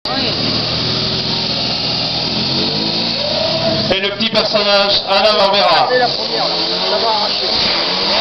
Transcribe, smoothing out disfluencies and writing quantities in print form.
Et le petit personnage Anna Barbera. C'est la première là, ça va arracher.